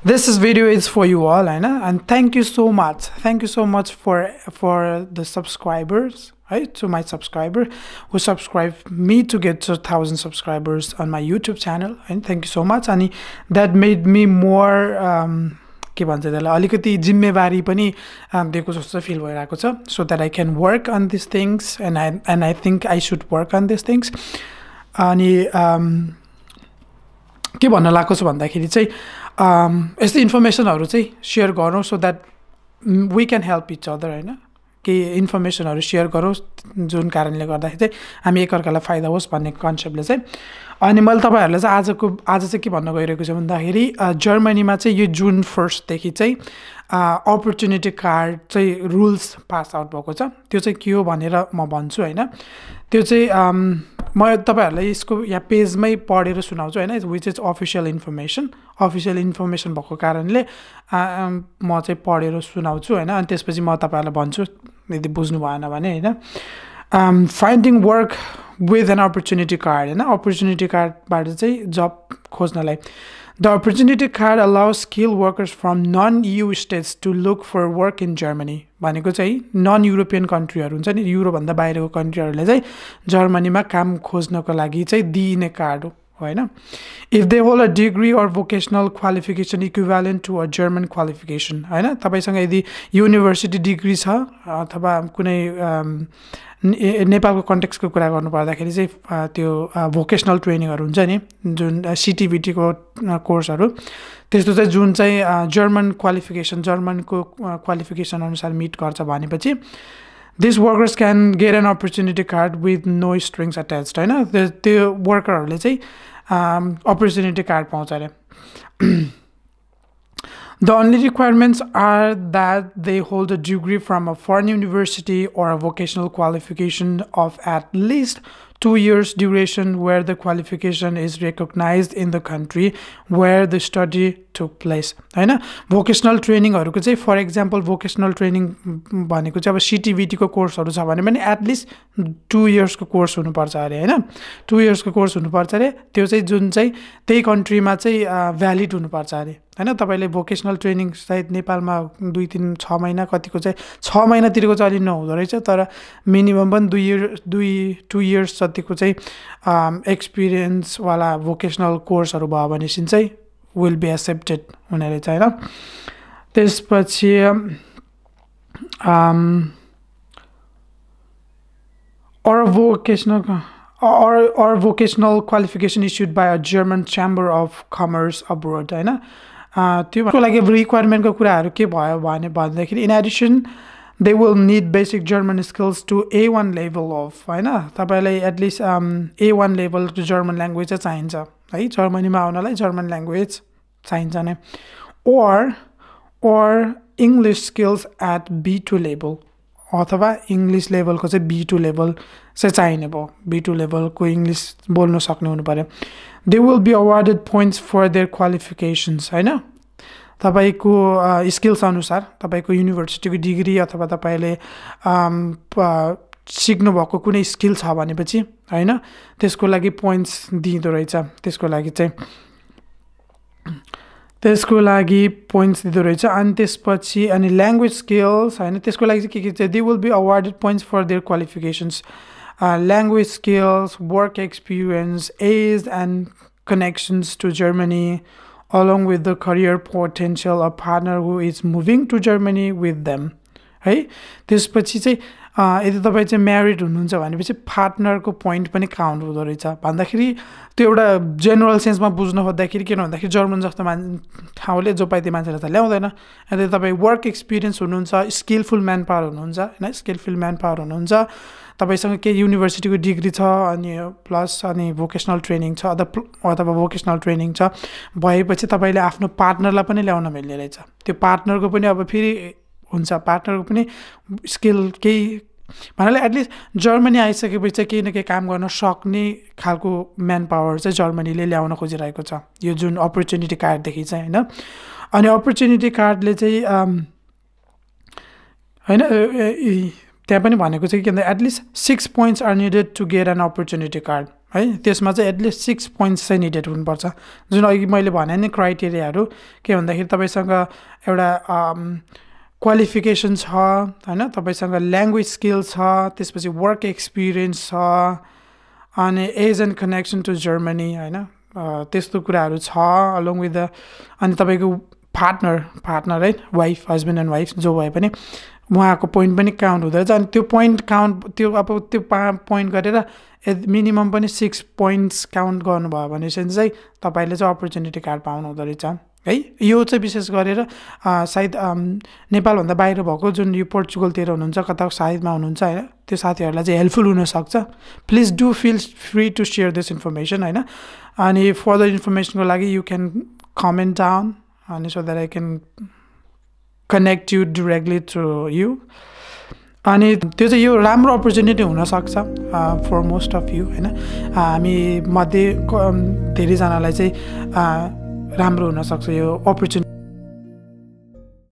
This video is for you all, and thank you so much. Thank you so much for the subscribers, right? To my subscriber who subscribed me to get to 1,000 subscribers on my YouTube channel, and thank you so much. And that made me more के भन्छ त्यसलाई अलिकति जिम्मेवारी पनि दिएको जस्तो feel भइरहेको छ so that I can work on these things and I think I should work on these things. अनि के भन्न लाग्छ भन्दाखेरि चाहिँ यस्तो इन्फर्मेसनहरु चाहिँ शेयर गरौँ so that we can help each other, हैन के इन्फर्मेसनहरु शेयर गरौँ जुन कारणले गर्दाखेरि चाहिँ हामी एकअर्कालाई फाइदा होस् भन्ने कन्सेप्टले चाहिँ अनि मैले तपाईहरुलाई चाहिँ आज चाहिँ के भन्न गइरहेको छु भन्दाखेरि जर्मनीमा चाहिँ यो जुन 1 देखि चाहिँ अपर्चुनिटी कार्ड चाहिँ रुल्स पास आउट भएको छ त्यो चाहिँ के हो भनेर म भन्छु हैन त्यो चाहिँ म तपाईहरुलाई यसको यहाँ पेजमै पढेर सुनाउँछु हैन व्हिच इज अफिशियल इन्फर्मेसन भएको कारणले म चाहिँ पढेर सुनाउँछु हैन अनि त्यसपछि म तपाईहरुलाई भन्छु यदि बुझ्नु भएन भने हैन finding work with an opportunity card and opportunity card बाट चाहिँ जब खोज्नलाई the opportunity card allows skilled workers from non-EU states to look for work in Germany भनेको चाहिँ नन युरोपियन कन्ट्रीहरु हुन्छ नि युरोप भन्दा बाहिरको कन्ट्रीहरुले चाहिँ जर्मनीमा काम खोज्नको लागि चाहिँ दिइने कार्ड हो हैन if they hold a degree or vocational qualification equivalent to a German qualification हैन तपाईसँग यदि युनिभर्सिटी डिग्री छ अथवा कुनै नेपालको कन्टेक्स्टको कुरा गर्नु पर्दाखेरि चाहिँ त्यो भोकेशनल ट्रेनिङहरु हुन्छ नि जुन सीटीबीटी को कोर्सहरु त्यस्तो चाहिँ जुन चाहिँ जर्मन जर्मनको क्वालिफिकेसन अनुसार मिट गर्छ भनेपछि these workers can get an opportunity card with no strings attached हैन त्यो वर्करहरुले चाहिँ opportunity card पाउँछ रे The only requirements are that they hold a degree from a foreign university or a vocational qualification of at least 2 years duration where the qualification is recognized in the country where the study took place हैन vocational training हरुको चाहिँ for example vocational training भनेको चाहिँ अब CTBT को कोर्सहरु छ भने पनि at least 2 years को कोर्स हुनु पर्छ अरे हैन 2 years को कोर्स हुनु पर्छ अरे त्यो चाहिँ जुन चाहिँ त्यही कन्ट्रीमा चाहिँ भ्यालिड हुनु पर्छ अरे हैन तपाईले भोकेशनल ट्रेनिङ सायद नेपालमा 2-3-6 महिना कतिको चाहिँ 6 महिना तिरको चाहिँ अलि नहुँदो रहेछ तर मिनिमम पनि 2 इयर्स जतिको चाहिँ एक्सपीरियन्स वाला भोकेशनल कोर्सहरु भयो भने चाहिँ will be accepted हुने रहेछ हैन त्यसपछि or vocational qualification issued by a German chamber of commerce abroad हैन त्योको लागि रिक्वायरमेन्ट को कुराहरु के भयो भने भन्दाखेरि in addition they will need basic German skills to A1 level of हैन तपाईलाई at least A1 level to German language चाहिन्छ है जर्मनीमा आउनलाई जर्मन ल्याङ्ग्वेज चाहिन्छ नै or English skills at B2 level अथवा इंग्लिश लेभल को चाहिँ B2 लेभल चाहिँ चाहिने भयो B2 लेभल को इंग्लिश बोल्न सक्ने हुनु पर्यो they will be awarded points for their qualifications हैन तपाईको स्किल्स अनुसार तपाईको युनिभर्सिटीको डिग्री अथवा तपाईले सिक्नु भएको कुनै स्किल छ भनेपछि हैन त्यसको लागि पोइन्ट्स दिइदो रहेछ त्यसको लागि पोइन्ट्स दिइदो रहेछ अनि त्यसपछि अनि ल्याङ्ग्वेज स्किल्स हैन त्यसको लागि चाहिँ के चाहिँ they will be awarded points for their qualifications language skills work experience age and connections to Germany along with the career potential a partner who is moving to Germany with them है त्यसपछि चाहिँ यदि तपाई चाहिँ married हुनुहुन्छ भनेपछि पार्टनरको point पनि count हुँदो रहेछ भन्दाखेरि त्यो एउटा जनरल सेन्समा बुझ्न खोज्दाखेरि के भन्दाखेरि जर्मन जस्तो ठाउँले जो पाइते मान्छेले त ल्याउँदैन यदि तपाई वर्क एक्सपिरियन्स हुनुहुन्छ स्किलफुल म्यानपावर हुनुहुन्छ हैन स्किलफुल म्यानपावर हुनुहुन्छ तपाईसँग के युनिभर्सिटीको डिग्री छ अनि प्लस अनि भोकेशनल ट्रेनिङ छ अथवा भोकेशनल ट्रेनिङ छ भएपछि तपाईले आफ्नो पार्टनरलाई पनि ल्याउन मिल्ने रहेछ त्यो पार्टनरको पनि अब फेरि हुन्छ पार्टनरको पनि स्किल केही भन्नाले एटलिस्ट जर्मनी आइसकेपछि चाहिँ केही न केही काम गर्न सक्ने खालको म्यानपावर चाहिँ जर्मनीले ल्याउन खोजिरहेको छ यो जुन अपर्चुनिटी कार्ड देखि चाहिँ हैन अनि अपर्चुनिटी कार्डले चाहिँ हैन त्यहाँ पनि भनेको चाहिँ के भन्दा at least 6 points are needed to get an opportunity card है त्यसमा चाहिँ एटलिस्ट 6 पोइन्ट्स चाहिँ निडेड हुनुपर्छ जुन अघि मैले भने नि क्राइटेरियाहरू के भन्दाखेरि तपाईँसँग एउटा क्वालिफिकेसन छ हैन तपाईँसँग ल्याङ्ग्वेज स्किल छ त्यसपछि वर्क एक्सपिरियन्स छ अनि age and connection to Germany हैन त्यस्तो कुराहरू छ अलोङ विथ द अनि तपाईँको पार्टनर है वाइफ हस्बेन्ड एन्ड वाइफ जो भए पनि उहाँको पोइन्ट पनि काउन्ट हुँदोरहेछ अनि त्यो पोइन्ट काउन्ट त्यो अब त्यो पोइन्ट गरेर मिनिमम पनि 6 पोइन्ट्स काउन्ट गर्नुभयो भनेपछि चाहिँ तपाईँले चाहिँ अपर्च्युनिटी कार्ड पाउनु हुँदो रहेछ है यो चाहिँ विशेष गरेर सायद नेपालभन्दा बाहिर भएको जुन यो पोर्चुगलतिर हुनुहुन्छ कता सायदमा हुनुहुन्छ हैन त्यो साथीहरूलाई चाहिँ हेल्पफुल हुनसक्छ please do feel free to share this information हैन अनि फर्दर इन्फर्मेसनको लागि यु क्यान कमेन्ट डाउन अनि so that I can connect you directly through you अनि त्यो चाहिँ यो राम्रो अपर्च्युनिटी हुनसक्छ फर मोस्ट अफ यु हैन हामी मध्ये धेरैजनालाई चाहिँ राम्रो हुनसक्छ यो अपर्च्युनिटी